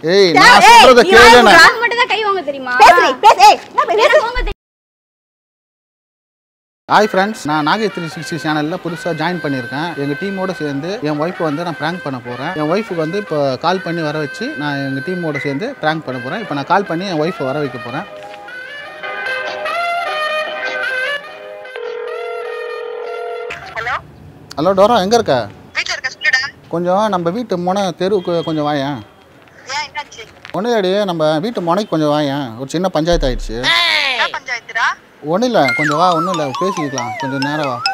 ஏய் நான் சொல்றத கேளு நான் மட்டும் தான் கை வாங்க தெரியுமா பேசு ஏய் நான் பேச ஹாய் ஃப்ரெண்ட்ஸ் நான் நாகை 360 சேனலில் புதுசாக ஜாயின் பண்ணியிருக்கேன் எங்கள் டீமோடு சேர்ந்து என் ஒய்ஃபை வந்து நான் ப்ராங்க் பண்ண போகிறேன் என் ஒய்ஃபுக்கு வந்து இப்போ கால் பண்ணி வர வச்சு நான் எங்கள் டீமோடு சேர்ந்து ப்ராங்க் பண்ண போகிறேன் இப்போ நான் கால் பண்ணி என் ஒய்ஃபை வர வைக்க போகிறேன் ஹலோ டோரா எங்கே இருக்க கொஞ்சம் நம்ம வீட்டு முனை தெருவுக்கு கொஞ்சம் வாயேன் ஒன்றும் இல்லடி நம்ம வீட்டு முனைக்கு கொஞ்சம் வாயேன் ஒரு சின்ன பஞ்சாயத்து ஆயிடுச்சு ஒன்றும் இல்லை கொஞ்சம் வா ஒன்றும் இல்லை பேசிக்கலாம் கொஞ்சம் நேரம் வா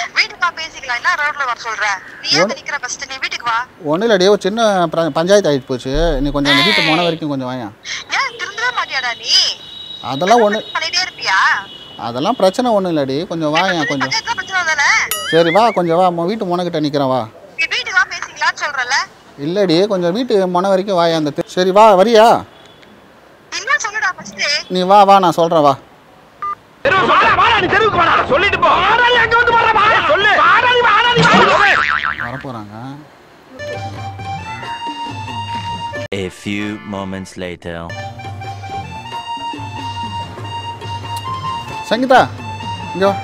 ஒன்றும் இல்லடி ஒரு சின்ன பஞ்சாயத்து ஆகிட்டு போச்சு நீ கொஞ்சம் அந்த வீட்டு முனை வரைக்கும் கொஞ்சம் வாயேன் அதெல்லாம் ஒன்று அதெல்லாம் பிரச்சனை ஒன்றும் இல்லடி கொஞ்சம் வாயேன் கொஞ்சம் சரி வா கொஞ்சம் வா வீட்டு முனைக்கிட்ட நிற்கிறேன் வா இல்லடி கொஞ்சம் வீட்டு முனை வரைக்கும் வாயா அந்த சரி வா வரியா நீ வா வா நான் சொல்கிறேன் வா வரப்போறாங்க A few moments later. Sangeetha இங்க வா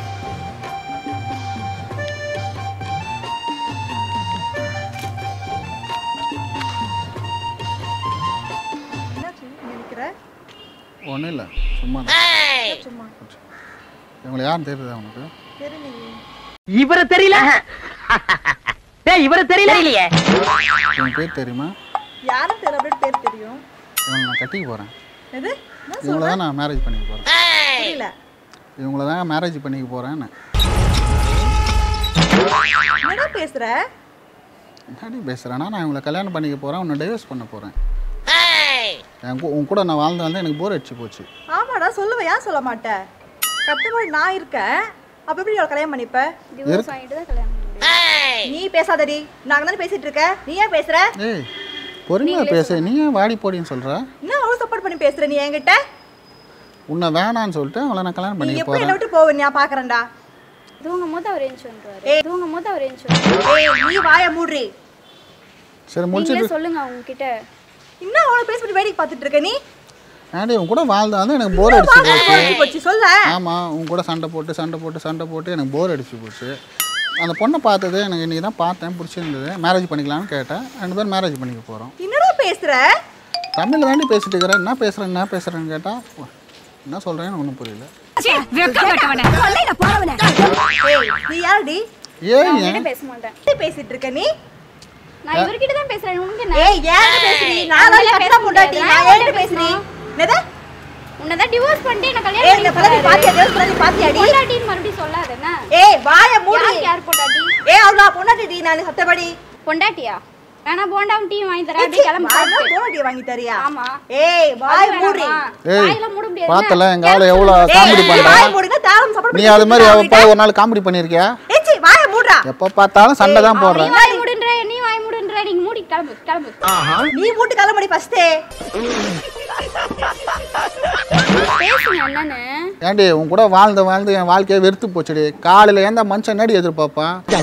ஒன்றும் இல்லை சும்மா இவங்களை யாரும் தெரியுதா உனக்கு இவரை தெரியல இவரை தெரியலையே உன் பேர் தெரியுமா யாரும் தெரியல பேர் தெரியும் இவங்களை நான் கட்டிக்க போகிறேன் எது இவங்கள தான் நான் மேரேஜ் பண்ணிக்க போகிறேன் புரியல இவங்கள தான் மேரேஜ் பண்ணிக்க போகிறேன்னு என்ன பேசுற என்னடி பேசுகிறேன்னா நான் இவங்களை கல்யாணம் பண்ணிக்க போகிறேன் உன்னை டைவர்ஸ் பண்ண போகிறேன் உன் கூட நான் வாழ்ந்து எனக்கு போர் அடிச்சு போச்சு ஆமாடா சொல்லுவேன் ஏன் சொல்ல மாட்டேன் கத்தும்போது நான் இருக்கேன் அப்ப எப்படி அவளை கல்யாணம் பண்ணிப்ப டிவோர்ஸ் வாங்கிட்டு தான் கல்யாணம் பண்ணுவேன் நீ பேசாதடி நாங்க தானே பேசிட்டு இருக்க நீ ஏன் பேசுற ஏய் பொறுமையா பேசு நீ ஏன் வாடி போடின்னு சொல்ற என்ன அவ்வளவு சப்போர்ட் பண்ணி பேசுற நீ என்கிட்ட உன்னை வேணான்னு சொல்லிட்டு அவளை நான் கல்யாணம் பண்ணிக்க போறேன் நீ எப்படி விட்டு போவே நான் பாக்குறேன்டா தூங்கும்போது அவர் ஏஞ்சி வந்துருவாரு தூங்கும்போது அவர் ஏஞ்சி வந்துருவாரு ஏய் நீ வாயை மூடுறி சரி முடிச்சிட்டு சொல்லுங்க அவங்க கிட்ட என்ன அவ்வளவு பேசிட்டு வேடிக்கை பார்த்துட்டு இருக்க நீ ஆண்டி உன் கூட வாழ்ந்தாலும் எனக்கு போர் அடிச்சு போச்சு சொல்ல ஆமா உன் கூட சண்டை போட்டு எனக்கு போர் அடிச்சு போச்சு அந்த பொண்ணை பார்த்தது எனக்கு இன்னைக்கு தான் பார்த்தேன் பிடிச்சிருந்தது மேரேஜ் பண்ணிக்கலாம்னு கேட்டேன் 2 பேரும் மேரேஜ் பண்ணிக்க போகிறோம் என்னடா பேசுற தமிழில் தாண்டி பேசிட்டு இருக்கிறேன் என்ன பேசுகிறேன்னு கேட்டால் என்ன சொல்கிறேன்னு ஒன்றும் புரியல நீ யாருடி ஏன் பேச மாட்டேன் பேசிட்டு இருக்க நீ நான் இவர்கிட்ட தான் பேசுறேன் உங்களுக்கு ஏய் ஏன் பேசுறீ நான் தான் கட்டா பொண்டாட்டி நான் ஏன் பேசுறீ என்னது உன்னதான் டிவோர்ஸ் பண்ணிட்டு என்ன கல்யாணம் பண்ணி பாத்தியா டிவோர்ஸ் பண்ணி பாத்தியாடி பொண்டாட்டி மறுபடியும் சொல்லாத என்ன ஏய் வாயை மூடி யார் பொண்டாட்டி ஏய் அவளா பொண்டாட்டி நான் சத்தபடி பொண்டாட்டியா வேணா போண்டாவும் டீ வாங்கி தரேன் அப்படியே கிளம்பி பொண்டாட்டி வாங்கி தரியா ஆமா ஏய் வாயை மூடி வாயில மூட முடியாது பார்த்தல எங்க ஆளு எவ்வளவு காமெடி பண்றா வாயை மூடுங்க தாளம் சப்போர்ட் நீ அது மாதிரி ஒரு நாள் காமெடி பண்ணிருக்கியா ஏச்சி வாயை மூடுடா எப்ப பார்த்தாலும் சண்டை தான் போடுற நீ வாய் மூடுன்ற நீங்க மூடி கிளம்பு நீ மூடி கிளம்படி ஃபர்ஸ்ட் பேசுங்க என்னன்னு ஏண்டி உன் கூட வாழ்ந்து என் வாழ்க்கையை வெறுத்து போச்சுடி காலையில ஏந்த மனுஷன் நடி எதிர்பார்ப்பான்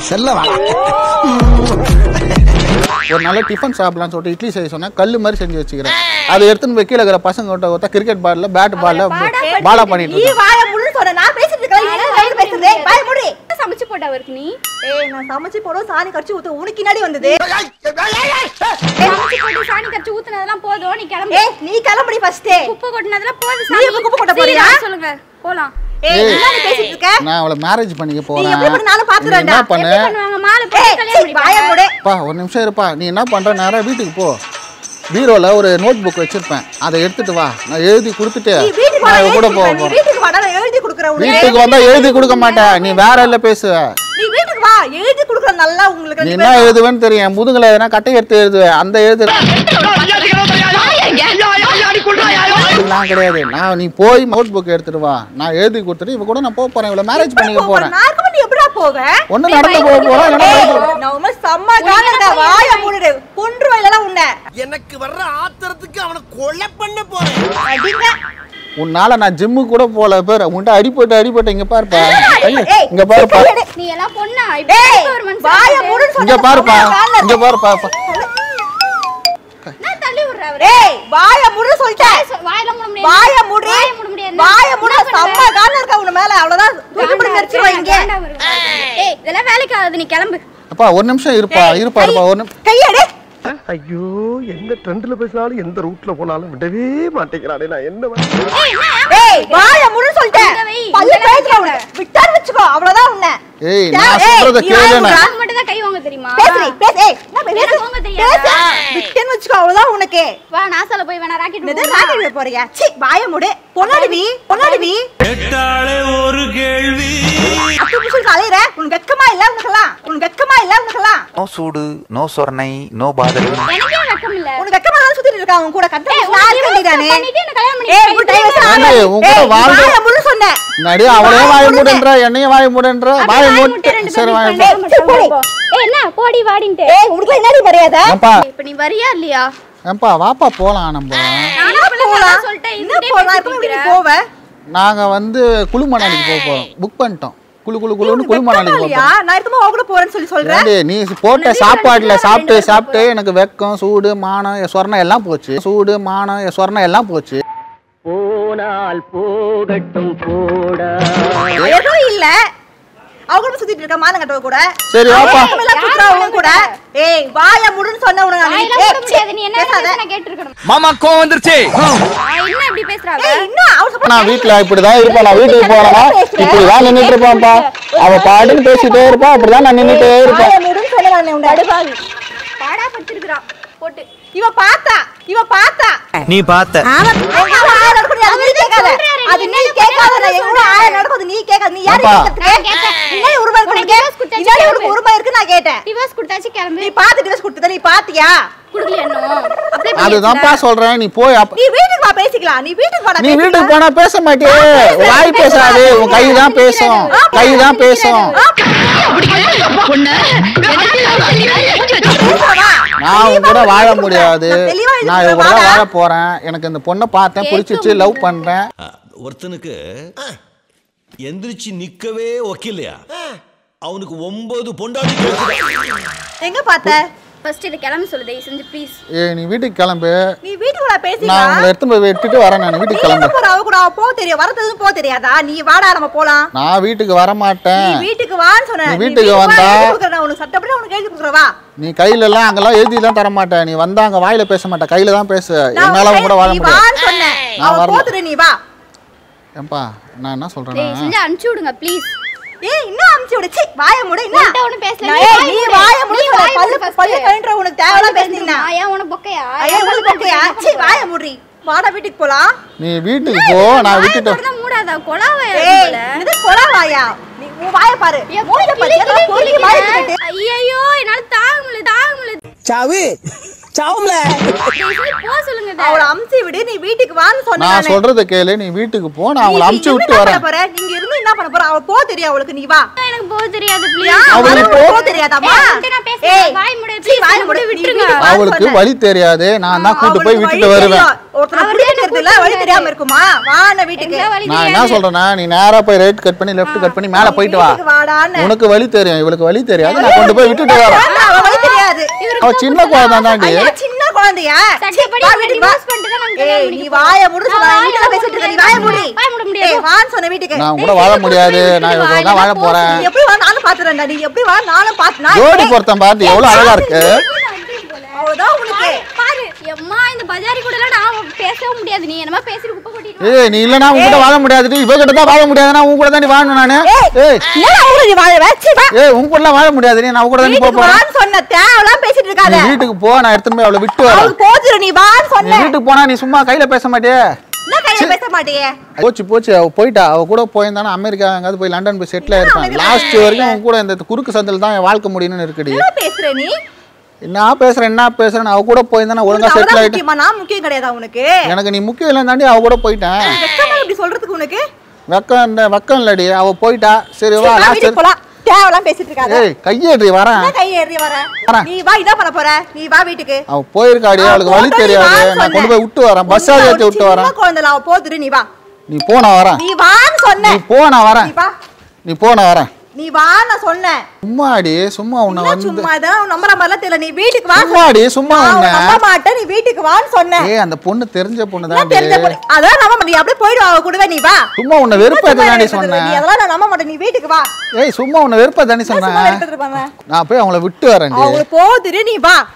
ஒரு நல்ல டிஃபன் சாப்பிடலாம்னு சொல்லிட்டு இட்லி செய்ய சொன்னா கல்லு மாதிரி செஞ்சு வச்சுக்கிறேன் அதை எடுத்துன்னு போய் கீழே இருக்கிற பசங்க கிரிக்கெட் பால்ல பேட் பால்ல பாலா பண்ணிட்டு நீ வாயை மூடு சொன்ன நான் பேசிட்டு இருக்கேன் நீ என்ன பேசுறே வாயை மூடி சமைச்சு போட்ட அவருக்கு நீ ஏய் நான் சமைச்சு போறோம் சாணி கடிச்சு ஊத்து உனக்கு பின்னாடி வந்தது சமைச்சு போட்டு சாணி கடிச்சு ஊத்துனதெல்லாம் போதும் நீ கிளம்பு ஏய் நீ கிளம்படி ஃபர்ஸ்ட் குப்பை கொட்டினதெல்லாம் போதும் நீ குப்பை கொட்ட போறியா சொல்லுங்க போலாம் ஏய் என்ன பேசிட்டு இருக்க நான் அவளை மேரேஜ் பண்ணிக்க போறேன் நீ எப்படி பண்ண நானும் பாத்துறேன்டா என்ன பண்ணு பண்ணுவாங்க மாலை போட்டு கல்யாணம் பண்ணி வாயை மூடு பா ஒரு நிமிஷம் இருப்பா நீ என்ன பண்ற நேரா வீட்டுக்கு போ பீரோல ஒரு நோட் புக் வச்சிருப்பேன் அதை எடுத்துட்டு வா நான் எழுதி கொடுத்துட்டு நான் கூட போக போறேன் வீட்டுக்கு வா நான் எழுதி கொடுக்கறேன் உங்களுக்கு வீட்டுக்கு வந்தா எழுதி கொடுக்க மாட்டேன் நீ வேற இல்ல பேசுவ நீ வீட்டுக்கு வா எழுதி கொடுக்கறேன் நல்லா உங்களுக்கு நீ என்ன எழுதுவேன்னு தெரியும் முதுகுல எதனா கட்டை எடுத்து எழுதுவே அந்த எழுது நான் கிடையாது நான் நீ போய் நோட் புக் எடுத்துட்டு வா நான் எழுதி கொடுத்துட்டு இவ கூட நான் போக போறேன் இவளை மேரேஜ் பண்ணிக்க போறேன் நார்மலி எப்படா போக ஒண்ணு நடந்து போக போறேன் நான் உண்மை செம்ம காலடா வாயை மூடுடே கொன்றுவையில உன்னை எனக்கு வர்ற ஆத்திரத்துக்கு அவனை கொலை பண்ண போறேன் அடிங்க உன்னால நான் ஜிம்மு கூட போல பேர் உன்கிட்ட அடிபட்டு இங்க பாருப்பா இங்க பாருப்பா நீ எல்லாம் பொண்ணா ஒரு மனுஷன் வாயை மூடுன்னு இங்க பாருப்பா இங்க பாருப்பா நான் தள்ளி விடுறேன் அவரு ஏய் வாய மூடு சொல்லிட்டேன் வாயில மூட முடியாது வாய மூடு வாய மூடு சம்ம கால்ல இருக்க உன மேல அவ்வளவுதான் தூக்கி போட்டு நெரிச்சிடுவாங்க ஏய் இதெல்லாம் வேலைக்கு ஆகாது நீ கிளம்பு அப்பா ஒரு நிமிஷம் இருப்பா ஒரு கையடே ஐயோ எந்த ட்ரெண்ட்ல பேசினாலும் எந்த ரூட்ல போனாலும் விடவே மாட்டேங்கிறானே நான் என்ன ஏய் வாய மூடு சொல்லிட்டேன் பல்ல பேசுற உன விட்டார் வெச்சுக்கோ அவ்வளவுதான் உன்னை ஏய் நான் சொல்றத கேளு நான் மட்டும் தான் கை வாங்க தெரியுமா பேசு ஏய் நான் பேச வாங்க தெரியாதா விட்டேன்னு வெச்சுக்கோ அவ்வளவுதான் உனக்கு வா நாசால போய் வேணா ராக்கெட் நெத ராக்கெட் போறியா சீ வாய மூடு பொன்னாடி கேட்டாலே ஒரு கேள்வி அத்து புஷல் காலையற உன் வெக்கமா இல்ல உனக்கெல்லாம் நோ சூடு நோ சொர்ணை நோ பாதல் எனக்கே வெக்கம் இல்ல உனக்கு வெக்கமா தான் சுத்திட்டு இருக்கான் உன் கூட கட்ட நான் கண்டிதானே பண்ணிட்டு என்ன கல்யாணம் பண்ணி ஏய் குட் டைம் ஏய், உன் கூட வாழ்ந்து- வாய மூடு சொன்னேன் நடி அவளே வாய மூடுன்ற என்னையும் வாய மூடுன்ற வாய மூடு சரி வாய மூடு ஏய் என்ன போடி வாடின்ட்டு ஏய் உனக்கு என்னடி மரியாதை ஏம்பா இப்ப நீ வரியா இல்லையா ஏம்பா வாப்பா போலாம் நம்ம நானா போலாம் சொல்லிட்டேன் என்ன போலாம் நீ போவ நாங்க வந்து குளுமணாலிக்கு போக போறோம் புக் பண்ணிட்டோம் குளுன்னு குளுமணாலிக்கு போக யா நான் இதுமா அவ கூட போறேன்னு சொல்லி சொல்றேன் ஏண்டி, நீ போட்ட சாப்பாடுல சாப்பிட்டு எனக்கு வெக்கம் சூடு மானம் சொர்ணம் எல்லாம் போச்சு போனால் போகட்டும் போடா எதுவும் இல்ல அவ கூட சுத்திட்டு இருக்க மானங்கட்டவ கூட சரி வாப்பா சுத்துறவங்க கூட ஏய் வாய மூடுன்னு சொன்ன உன நான் வாயில மூட முடியாது நீ என்ன பேசுற நான் கேட்டிருக்கணும் மாமா கோவம் வந்துருச்சு என்ன இப்படி பேசுறாங்க ஏய் இன்னும் அவ சொல்ற நான் வீட்டுல இப்படிதான் இருப்பேன் நான் வீட்டுக்கு போனா இப்படிதான் நின்னுட்டு இருப்பேன்ப்பா அவ பாட்டுன்னு பேசிட்டே இருப்பா அப்படிதான் நான் நின்னுட்டே இருப்பேன் வாய மூடுன்னு சொன்ன நான் உன்னை அடிபாவி பாடா படுத்திருக்கா போட்டு இவ பார்த்தா நீ பார்த்த அது நீ கேட்காத எங்க ஆய நடக்குது நீ கேட்காத நீ யாரு இன்னொரு உரிமை இருக்கு இன்னொரு உரிமை இருக்கு நான் கேட்டேன் டிவோர்ஸ் கொடுத்தாச்சு கிளம்பு நீ பாத்து டிவோர்ஸ் கொடுத்தத நீ பாத்தியா குடுக்கல இன்னும் அப்ளை பண்ணி அதுதான்ப்பா சொல்றேன் நீ போய் நீ வீட்டுக்கு வா பேசிக்கலாம் நீ வீட்டுக்கு வாடா நீ வீட்டுக்கு போனா பேச மாட்டியே வாய் பேசாது உன் கை தான் பேசும் நான் உன் கூட வாழ முடியாது நான் இவ கூட வாழ போறேன் எனக்கு இந்த பொண்ணை பார்த்தேன் பிடிச்சிச்சு லவ் பண்றேன் ஒருத்தனுக்கு எந்திரிச்சு நிக்கவே ஒக்கில்லையா அவனுக்கு 9 பொண்டாட்டி எங்க பாத்த ஃபர்ஸ்ட் இத கிளம்பி சொல்லு தயவு செஞ்சு ப்ளீஸ் ஏய் நீ வீட்டுக்கு கிளம்பு நீ வீட்டுக்கு வா நான் பேசிக்கலாம் உங்களை எடுத்து போய் விட்டுட்டு வரேன் நான் வீட்டுக்கு கிளம்பு போற அவ கூட போ தெரியும் வரதும் போ தெரியாதா நீ வாடா நம்ம போலாம் நான் வீட்டுக்கு வர நீ மாட்டேன் வீட்டுக்கு வான்னு சொன்னேன் நீ வீட்டுக்கு வந்தா நான் உனக்கு சட்டப்படி உனக்கு எழுதி கொடுக்குறேன் வா நீ கையில எல்லாம் அங்கெல்லாம் எழுதிலாம் தர மாட்டேன் நீ வந்தா அங்க வாயில பேச மாட்டேன் கையில தான் பேசு என்னால உன் கூட வாழ நீ முடியாது வான்னு சொன்னேன் நான் அவ வரல. போதுரு நீ வா ஏம்பா நான் என்ன தயவு சொல்றேன்னா செஞ்சு அனுப்பிச்சு விடுங்க ப்ளீஸ் ஏய் இன்னும் அம்ச்சி விடு சீ வாய மூடு என்ன உன்கிட்ட ஒண்ணும் பேசல ஏய் நீ வாய மூடு பல்ல கழன்ற உனக்கு தேவலா பேசினா ஏன் உன பொக்கையா ஐயா உனக்கு ஓகேயா சீ வாய மூடுறி வாடா வீட்டுக்கு போலாம் நீ வீட்டுக்கு போ நான் விட்டுட்டு தொடர்ந்து மூடாத கொலாவை ஏய் இது கொலா வாயா நீ உன் வாய பாரு மூடிட பாரு எல்லாம் பொறுக்கி வாய போட்டு ஐயோ என்னால தாங்க முடியல சாவு சாவும்ல போ சொல்லுங்க அவள அம்ச்சி விடு நீ வீட்டுக்கு வான்னு சொன்னா நான் சொல்றத கேளு நீ வீட்டுக்கு போ நான் அவளை அமுச்சு விட்டு வரேன் நீங்க இருந்து என்ன பண்ண போற அவ போ தெரியும் அவளுக்கு நீ வா எனக்கு போக தெரியாது ப்ளீஸ் அவளுக்கு போ தெரியாதாமா நான் பேசுறேன் வாய் மூடு ப்ளீஸ் வாய் மூடு விட்டுருங்க அவளுக்கு வழி தெரியாது நான் தான் கூட்டி போய் விட்டுட்டு வருவேன் ஒருத்தர் புடிக்கிறதுல வழி தெரியாம இருக்குமா வா நான் வீட்டுக்கு நான் என்ன சொல்றேன்னா நீ நேரா போய் ரைட் கட் பண்ணி லெஃப்ட் கட் பண்ணி மேல போயிட்டு வா வாடான்னு உனக்கு வழி தெரியும் இவளுக்கு வழி தெரியாது நான் கொண்டு போய் விட்டுட்டு வரேன் அவ வழி தெரியாது அவ சின்ன குழந்தை தாண்டி சின்ன குழந்தையா சட்டப்படி வா வீட்டுக்கு வா டிவோர்ஸ் பண்ணிட்டு தான் நம்ம ஏய் நீ வாய மூடு சொன்னா வீட்டுல பேசிட்டு இருக்க நீ வாய மூடி வாய் மூட முடியாது ஏய் வான்னு சொன்ன வீட்டுக்கு நான் கூட வாழ முடியாது நான் இவளோட தான் வாழ போறேன் நீ எப்படி வா நானும் பாத்துறேன்டா நீ எப்படி வா நானும் பாத்து ஜோடி பொருத்தம் பார்த்து எவ்வளவு அழகா இருக்கு அவ்வளவுதான் உனக்கு பாரு எம்மா இந்த பஜாரி கூட எல்லாம் நான் பேசவே முடியாது நீ என்னமா பேசிட்டு குப்பை கொட்டிட்டு ஏய் நீ இல்லனா உன் கூட வாழ முடியாது இவ கிட்ட தான் வாழ முடியாதுனா உன் கூட தான் வாழணும் நானு ஏய் என்ன அவள நீ வாழ வச்சி வா ஏய் உன் கூட வாழ முடியாது நான் கூட தான் போப் போறேன் வான்னு சொன்ன தேவலாம் பேசிட்டு இருக்காத நீ வீட்டுக்கு போ நான் எடுத்து போய் அவளை விட்டு வரேன் அவளுக்கு போதுரு நீ வான்னு நீ சொன்ன வீட்டுக்கு போனா நீ சும்மா கையில பேச மாட்டியே என்ன கையில பேச மாட்டியே போச்சு அவ போயிட்டா அவ கூட போயிருந்தானா அமெரிக்கா எங்காவது போய் லண்டன் போய் செட்டில் ஆயிருப்பான் லாஸ்ட் வரைக்கும் உன் கூட இந்த குறுக்கு சந்தில தான் என் வாழ்க்கை முடியும்னு இருக்குடி என்ன பேசுற நீ என்ன பேசுறேன் அவ கூட போயிருந்தானா ஒழுங்கா செட்டில் ஆயிட்டு முக்கியமா நான் முக்கியம் கிடையாதா உனக்கு எனக்கு நீ முக்கியம் இல்ல தாண்டி அவ கூட போயிட்டேன் வெக்கமா இப்படி சொல்றதுக்கு உனக்கு வெக்கம் இல்லடி அவ போயிட்டா சரி வா லாஸ்ட் வீட்டுக்கு போலாம் தேவலாம் பேசிட்டு இருக்காத ஏய் கையேறி வரேன் என்ன கை ஏறி வர வரேன். நீ வா என்ன பண்ண போற நீ வா வீட்டுக்கு அவ போயிருக்காடி அவளுக்கு வழி தெரியாது நான் கொண்டு போய் விட்டு வரேன் பஸ் ஏத்தி விட்டு வரேன் சின்ன குழந்தைல அவ போதுரு நீ வா நீ போ நான் வரேன் நீ வான்னு சொன்ன நீ போ நான் வரேன் நீ வா நீ போ நான் வரேன் நீ வா நான் சொன்னேன் சும்மாடி சும்மா உன்னை வந்து சும்மா தான் நம்பற மாதிரிலாம் தெரியல நீ வீட்டுக்கு வா சும்மாடி சும்மா உன்னை நம்ப மாட்டேன் நீ வீட்டுக்கு வீட்டுக்கு வான்னு சொன்னேன். ஏய் அந்த பொண்ணு தெரிஞ்ச பொண்ணு தான். தெரிஞ்ச பொண்ணு. அதான் நம்ம நீ அப்படியே போய்டுவா அவ கூடவே நீ வா. சும்மா உன்னை வெறுப்பேத்த தானே சொன்னேன். நீ அதெல்லாம் நான் நம்ப மாட்டேன். நீ வீட்டுக்கு வா. ஏய் சும்மா உன்னை வெறுப்பேத்த தானே சொன்னேன். நான் போய் அவங்கள விட்டு வரேன். அவங்க போதுரு நீ வா.